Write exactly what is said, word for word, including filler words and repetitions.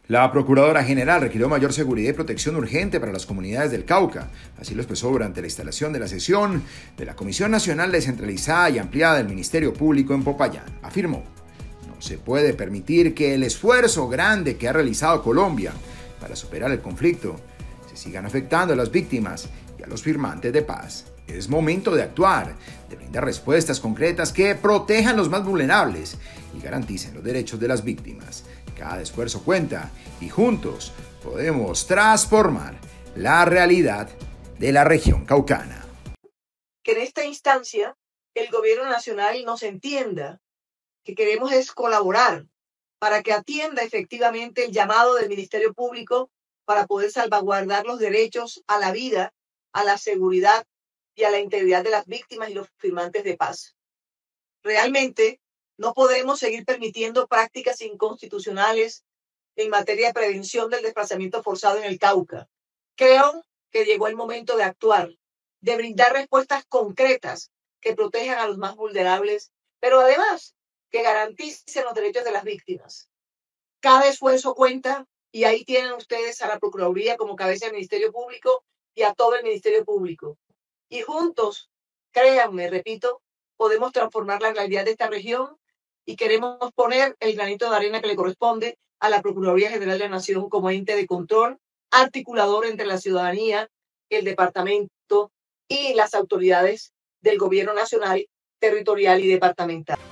La Procuradora General requirió mayor seguridad y protección urgente para las comunidades del Cauca. Así lo expresó durante la instalación de la sesión de la Comisión Nacional Descentralizada y Ampliada del Ministerio Público en Popayán. Afirmó: no se puede permitir que el esfuerzo grande que ha realizado Colombia para superar el conflicto se sigan afectando a las víctimas y a los firmantes de paz. Es momento de actuar, de brindar respuestas concretas que protejan a los más vulnerables y garanticen los derechos de las víctimas. Cada esfuerzo cuenta y juntos podemos transformar la realidad de la región caucana. Que en esta instancia el gobierno nacional nos entienda que queremos es colaborar para que atienda efectivamente el llamado del Ministerio Público para poder salvaguardar los derechos a la vida, a la seguridad y a la integridad de las víctimas y los firmantes de paz. Realmente no podemos seguir permitiendo prácticas inconstitucionales en materia de prevención del desplazamiento forzado en el Cauca. Creo que llegó el momento de actuar, de brindar respuestas concretas que protejan a los más vulnerables, pero además que garanticen los derechos de las víctimas. Cada esfuerzo cuenta y ahí tienen ustedes a la Procuraduría como cabeza del Ministerio Público y a todo el Ministerio Público. Y juntos, créanme, repito, podemos transformar la realidad de esta región y queremos poner el granito de arena que le corresponde a la Procuraduría General de la Nación como ente de control, articulador entre la ciudadanía, el departamento y las autoridades del gobierno nacional, territorial y departamental.